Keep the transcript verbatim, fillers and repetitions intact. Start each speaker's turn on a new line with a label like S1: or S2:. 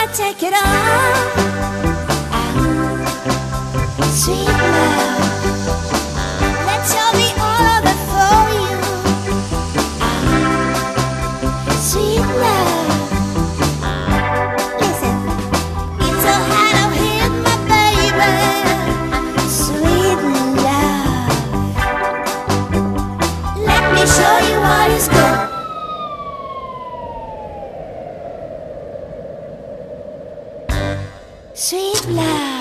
S1: take it all. Sweet love, let show me all that for you. Sweet love, listen, it's so hard to hit my baby. Sweet love, let me show you what is good. Sweet love.